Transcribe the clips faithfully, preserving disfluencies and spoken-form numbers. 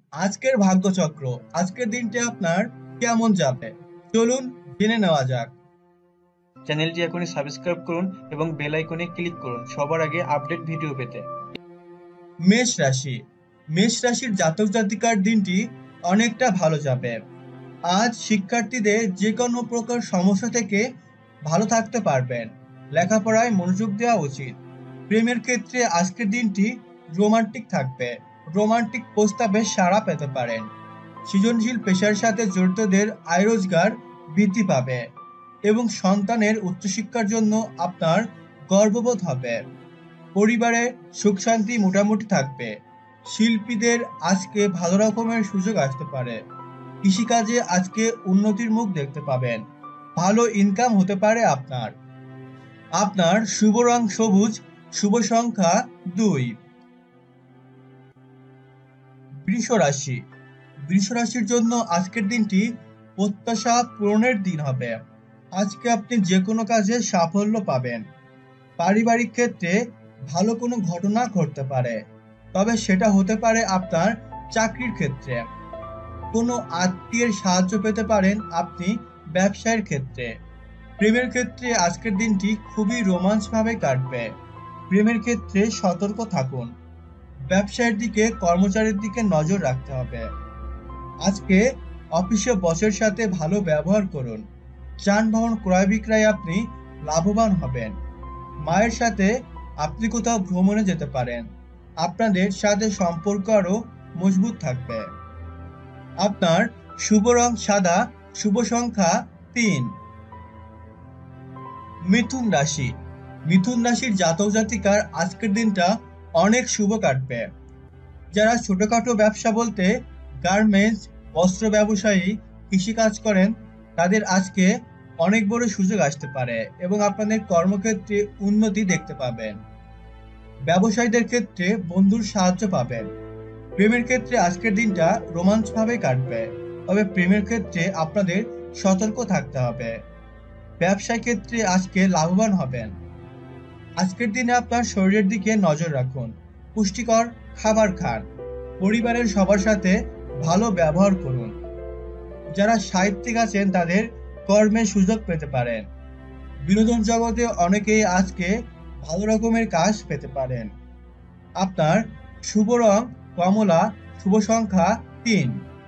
আজকের ভাগ্যচক্র আজকের দিনটি আপনার কেমন যাবে চলুন জেনে নেওয়া যাক। চ্যানেলটি এখনই সাবস্ক্রাইব করুন এবং বেল আইকনে ক্লিক করুন সবার আগে আপডেট ভিডিও পেতে। মেষ রাশি মেষ রাশির জাতক জাতিকার দিনটি অনেকটা ভালো যাবে। আজ শিক্ষার্থীদের যে কোনো প্রকার সমস্যা থেকে ভালো থাকতে পারবেন। লেখাপড়ায় মনোযোগ দেওয়া উচিত। প্রেমের ক্ষেত্রে আজকের দিনটি রোমান্টিক থাকবে। রোমান্টিক প্রস্তাবে সাড়া পেতে পারেন। সৃজনশীল পেশার সাথে জড়িতদের আয় রোজগার বৃদ্ধি পাবে এবং সন্তানের উচ্চশিক্ষার জন্য আপনার গর্ববোধ হবে। পরিবারে সুখ শান্তি মোটামুটি থাকবে। শিল্পীদের আজকে ভালো রকমের সুযোগ আসতে পারে। কৃষিকাজে আজকে উন্নতির মুখ দেখতে পাবেন। ভালো ইনকাম হতে পারে আপনার। আপনার শুভ রং সবুজ, শুভ সংখ্যা দুই। বৃষ রাশি বৃষ রাশির জন্য আজকের দিনটি প্রত্যাশা পূরণের দিন হবে। আজকে আপনি যে কোনো কাজে সাফল্য পাবেন। পারিবারিক ক্ষেত্রে ভালো কোনো ঘটনা ঘটতে পারে, তবে সেটা হতে পারে আপনার চাকরির ক্ষেত্রে। কোনো আত্মীয়ের সাহায্য পেতে পারেন আপনি ব্যবসায়ের ক্ষেত্রে। প্রেমের ক্ষেত্রে আজকের দিনটি খুবই রোমাঞ্চভাবে কাটবে। প্রেমের ক্ষেত্রে সতর্ক থাকুন। ব্যবসায়ের দিকে কর্মচারীর দিকে নজর রাখতে হবে। আজকে অফিসে বসের সাথে ভালো ব্যবহার করুন। যানবাহন ক্রয় বিক্রয়ে আপনি লাভবান হবেন। মায়ের সাথে আপনি কোথাও ভ্রমণে যেতে পারেন। আপনাদের সাথে সম্পর্ক আরো মজবুত থাকবে। আপনার শুভ রং সাদা, শুভ সংখ্যা তিন। মিথুন রাশি মিথুন রাশির জাতক জাতিকার আজকের দিনটা অনেক শুভ কাটবে। যারা ছোটখাটো ব্যবসা বলতে গার্মেন্টস, বস্ত্র ব্যবসায়ী, কৃষিকাজ করেন, তাদের আজকে অনেক বড় সুযোগ আসতে পারে এবং আপনাদের কর্মক্ষেত্রে উন্নতি দেখতে পাবেন। ব্যবসায়ীদের ক্ষেত্রে বন্ধুর সাহায্য পাবেন। প্রেমের ক্ষেত্রে আজকের দিনটা রোমাঞ্চভাবে কাটবে, তবে প্রেমের ক্ষেত্রে আপনাদের সতর্ক থাকতে হবে। ব্যবসায় ক্ষেত্রে আজকে লাভবান হবেন। আজকের দিনে আপনার শরীরের দিকে নজর রাখুন। পুষ্টিকর খাবার খান। পরিবারের সবার সাথে ভালো ব্যবহার করুন। যারা সাহিত্যিক আছেন তাদের কর্মের সুযোগ পেতে পারেন। বিনোদন জগতে অনেকেই আজকে ভালো রকমের কাজ পেতে পারেন। আপনার শুভ রং কমলা, শুভ সংখ্যা তিন।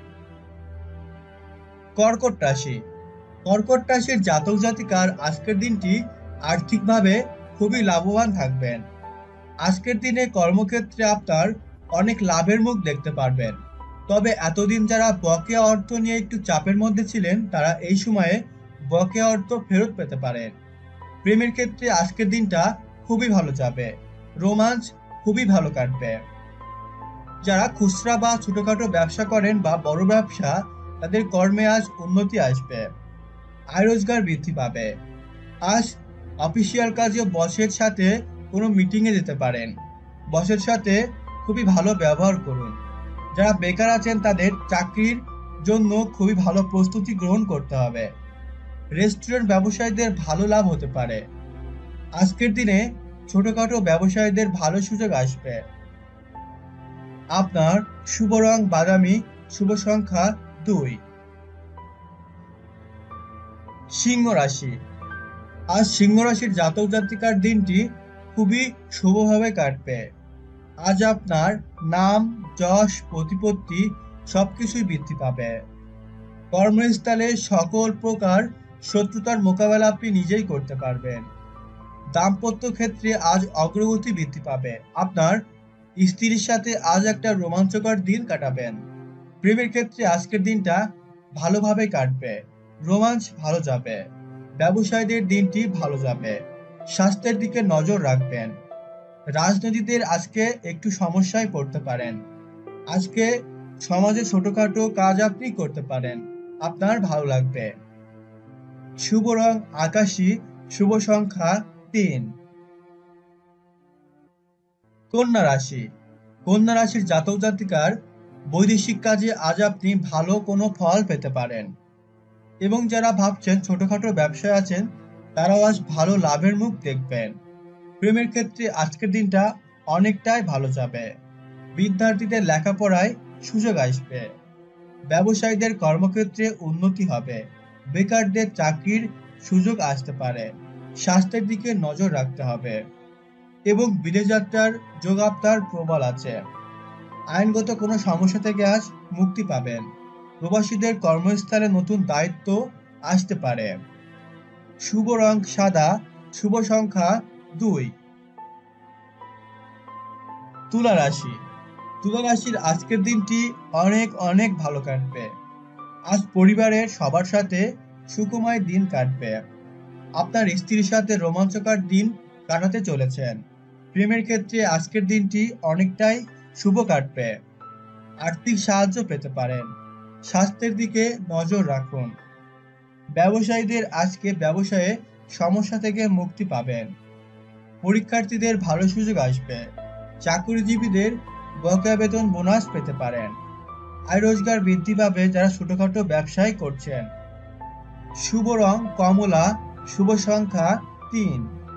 কর্কট রাশি কর্কট রাশির জাতক জাতিকার আজকের দিনটি আর্থিকভাবে খুবই লাভবান থাকবেন। আজকের দিনে কর্মক্ষেত্রে আপনার অনেক লাভের মুখ দেখতে পারবেন। তবে এতদিন যারা বকেয়া অর্থ নিয়ে একটু চাপের মধ্যে ছিলেন, তারা এই সময়ে বকেয়া অর্থ ফেরত পেতে পারেন। প্রেমের ক্ষেত্রে আজকের দিনটা খুবই ভালো যাবে। রোমাঞ্চ খুবই ভালো কাটবে। যারা খুচরা বা ছোটখাটো ব্যবসা করেন বা বড় ব্যবসা, তাদের কর্মে আজ উন্নতি আসবে। আয় রোজগার বৃদ্ধি পাবে। আজ অফিসিয়াল কাজে বসের সাথে কোনো মিটিংয়ে যেতে পারেন। বসের সাথে খুবই ভালো ব্যবহার করুন। যারা বেকার আছেন তাদের চাকরির জন্য খুবই ভালো প্রস্তুতি গ্রহণ করতে হবে। রেস্টুরেন্ট ব্যবসায়ীদের ভালো লাভ হতে পারে। আজকের দিনে ছোটখাটো ব্যবসায়ীদের ভালো সুযোগ আসবে। আপনার শুভ রং বাদামি, শুভ সংখ্যা দুই। সিংহ রাশি আজ সিংহ রাশির জাতক জাতিকার দিনটি খুবই শুভভাবে কাটবে। আজ আপনার নাম, যশ, প্রতিপত্তি সবকিছুই বৃদ্ধি পাবে। কর্মস্থলে সকল প্রকার শত্রুতার মোকাবেলা আপনি নিজেই করতে পারবেন। দাম্পত্য ক্ষেত্রে আজ অগ্রগতি বৃদ্ধি পাবে। আপনার স্ত্রীর সাথে আজ একটা রোমাঞ্চকর দিন কাটাবেন। প্রেমের ক্ষেত্রে আজকের দিনটা ভালোভাবে কাটবে। রোমাঞ্চ ভালো যাবে। ব্যবসায়ীদের দিনটি ভালো যাবে। স্বাস্থ্যের দিকে নজর রাখবেন। রাজনীতিদের আজকে একটু সমস্যায় পড়তে পারেন। আজকে সমাজে ছোটখাটো কাজ আপনি করতে পারেন, আপনার ভালো লাগবে। শুভ রং আকাশী, শুভ সংখ্যা তিন। কন্যা রাশি কন্যা রাশির জাতক জাতিকার বৈদেশিক কাজে আজ আপনি ভালো কোনো ফল পেতে পারেন এবং যারা ভাবছেন ছোটখাটো ব্যবসায় আছেন, তারাও আজ ভালো লাভের মুখ দেখবেন। প্রেমের ক্ষেত্রে আজকের দিনটা অনেকটাই ভালো যাবে। বিদ্যার্থীদের লেখাপড়ায় সুযোগ আসবে। ব্যবসায়ীদের কর্মক্ষেত্রে উন্নতি হবে। বেকারদের চাকরির সুযোগ আসতে পারে। স্বাস্থ্যের দিকে নজর রাখতে হবে এবং বিদেশ যাত্রার যোগ আপনার প্রবল আছে। আইনগত কোনো সমস্যা থেকে আজ মুক্তি পাবেন। প্রবাসীদের কর্মস্থলে নতুন দায়িত্ব আসতে পারে। শুভ রং সাদা, শুভ সংখ্যা দুই। তুলা রাশি। তুলা রাশির আজকের দিনটি অনেক অনেক ভালো কাটবে। আজ পরিবারের সবার সাথে সুখময় দিন কাটবে। আপনার স্ত্রীর সাথে রোমাঞ্চকর দিন কাটাতে চলেছেন। প্রেমের ক্ষেত্রে আজকের দিনটি অনেকটাই শুভ কাটবে। আর্থিক সাহায্য পেতে পারেন। স্বাস্থ্যের দিকে নজর রাখুন। ব্যবসায়ীদের আজকে ব্যবসায়ে সমস্যা থেকে মুক্তি পাবেন। পরীক্ষার্থীদের ভালো সুযোগ আসবে। চাকরিজীবীদের বকেয়া বেতন বোনাস পেতে পারেন। আয় রোজগার বৃদ্ধি পাবে যারা ছোটখাটো ব্যবসায় করছেন। শুভ রং কমলা, শুভ সংখ্যা তিন।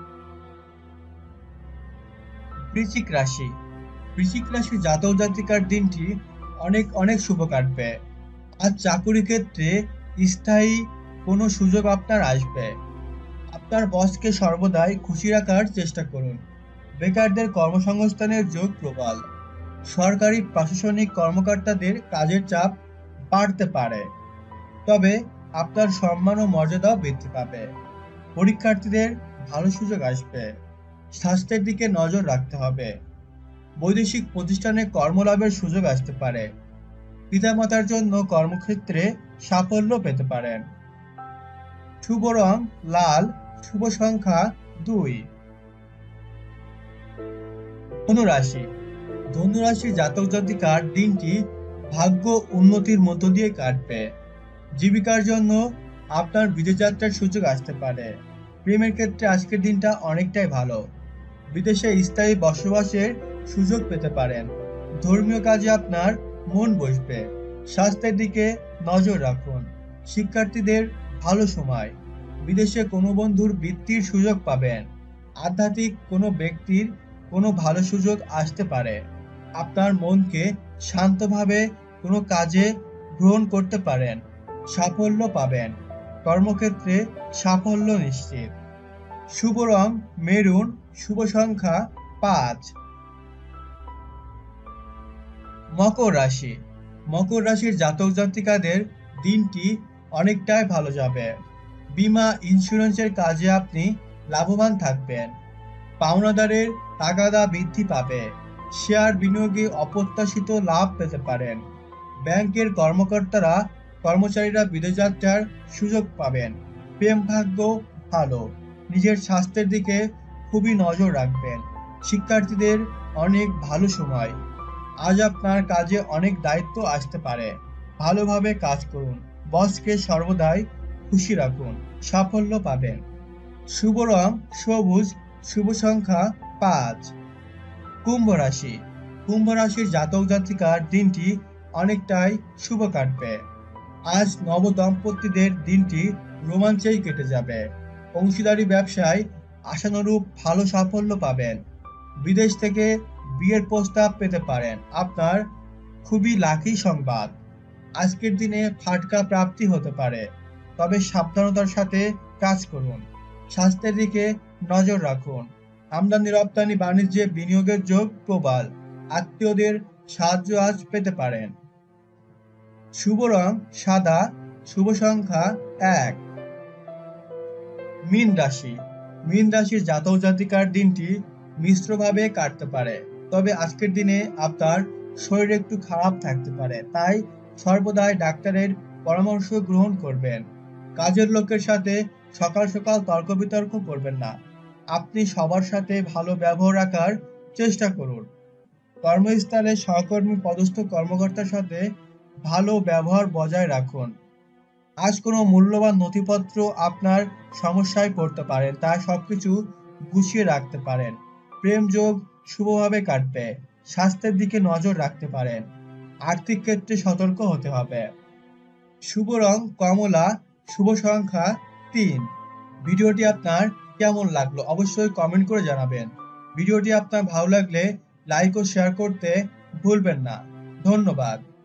বৃশ্চিক রাশি। বৃশ্চিক রাশির জাতক জাতিকার দিনটি অনেক অনেক শুভ কাটবে। আজ চাকুরি ক্ষেত্রে স্থায়ী কোনো সুযোগ আপনার আসবে। আপনার বসকে সর্বদাই খুশি রাখার চেষ্টা করুন। বেকারদের কর্মসংস্থানের যোগ প্রবল। সরকারি প্রশাসনিক কর্মকর্তাদের কাজের চাপ বাড়তে পারে, তবে আপনার সম্মান ও মর্যাদাও বৃদ্ধি পাবে। পরীক্ষার্থীদের ভালো সুযোগ আসবে। স্বাস্থ্যের দিকে নজর রাখতে হবে। বৈদেশিক প্রতিষ্ঠানে কর্মলাভের সুযোগ আসতে পারে। পিতামাতার জন্য কর্মক্ষেত্রে সাফল্য পেতে পারেন। শুভ রং লাল, শুভ সংখ্যা দুই। ধনুরাশি। ধনুরাশির জাতক জাতিকার দিনটি ভাগ্য উন্নতির মধ্য দিয়ে কাটবে। জীবিকার জন্য আপনার বিদেশ যাত্রার সুযোগ আসতে পারে। প্রেমের ক্ষেত্রে আজকের দিনটা অনেকটাই ভালো। বিদেশে স্থায়ী বসবাসের সুযোগ পেতে পারেন। ধর্মীয় কাজে আপনার মন বসবে। স্বাস্থ্যের দিকে নজর রাখুন। শিক্ষার্থীদের ভালো সময়। বিদেশে কোনো বন্ধুর বৃত্তির সুযোগ পাবেন। আধ্যাত্মিক কোনো ব্যক্তির কোনো ভালো সুযোগ আসতে পারে। আপনার মনকে শান্তভাবে কোনো কাজে গ্রহণ করতে পারেন। সাফল্য পাবেন। কর্মক্ষেত্রে সাফল্য নিশ্চিত। শুভ রং মেরুন, শুভ সংখ্যা পাঁচ। মকর রাশি। মকর রাশির জাতক জাতিকাদের দিনটি অনেকটাই ভালো যাবে। বীমা ইন্স্যুরেন্সের কাজে আপনি লাভবান থাকবেন। পাওনাদারের তাগাদা বৃদ্ধি পাবে। শেয়ার বিনিয়োগে অপ্রত্যাশিত লাভ পেতে পারেন। ব্যাংকের কর্মকর্তারা কর্মচারীরা বিদেশ যাত্রার সুযোগ পাবেন। প্রেম ভাগ্য ভালো। নিজের স্বাস্থ্যের দিকে খুবই নজর রাখবেন। শিক্ষার্থীদের অনেক ভালো সময়। আজ আপনার কাজে অনেক দায়িত্ব আসতে পারে। ভালোভাবে কাজ করুন। বসকে সর্বদাই খুশি রাখুন। সাফল্য পাবেন। শুভ রং সবুজ, শুভ সংখ্যা পাঁচ। কুম্ভ রাশি। কুম্ভ রাশির জাতক জাতিকার দিনটি অনেকটাই শুভ কাটবে। আজ নবদম্পতিদের দিনটি রোমাঞ্চেই কেটে যাবে। অংশীদারি ব্যবসায় আশানুরূপ ভালো সাফল্য পাবেন। বিদেশ থেকে বিয়ের প্রস্তাব পেতে পারেন। আপনার খুবই লাকি সংবাদ। আজকের দিনে ফাটকা প্রাপ্তি হতে পারে, তবে সাবধানতার সাথে কাজ করুন। স্বাস্থ্যের দিকে নজর রাখুন। আমদানি রপ্তানি বাণিজ্যে বিনিয়োগের যোগ প্রবল। আত্মীয়দের সাহায্য আজ পেতে পারেন। শুভ রং সাদা, শুভ সংখ্যা এক। মীন রাশি। মীন রাশির জাতক জাতিকার দিনটি মিশ্রভাবে কাটতে পারে, তবে আজকের দিনে আপনার শরীর একটু খারাপ থাকতে পারে, তাই সর্বদাই ডাক্তারের পরামর্শ গ্রহণ করবেন। কাজের লোকের সাথে সকাল সকাল তর্ক বিতর্ক করবেন না। আপনি সবার সাথে ভালো ব্যবহার রাখার চেষ্টা করুন। কর্মস্থলে সহকর্মী পদস্থ কর্মকর্তার সাথে ভালো ব্যবহার বজায় রাখুন। আজ কোনো মূল্যবান নথিপত্র আপনার সমস্যায় পড়তে পারেন, তা সবকিছু গুছিয়ে রাখতে পারেন। প্রেম যোগ শুভভাবে কাটবে। স্বাস্থ্যের দিকে নজর রাখতে পারেন। আর্থিক ক্ষেত্রে সতর্ক হতে হবে। শুভ রং কমলা, শুভ সংখ্যা তিন। ভিডিওটি আপনার কেমন লাগলো অবশ্যই কমেন্ট করে জানাবেন। ভিডিওটি আপনার ভালো লাগলে লাইক ও শেয়ার করতে ভুলবেন না। ধন্যবাদ।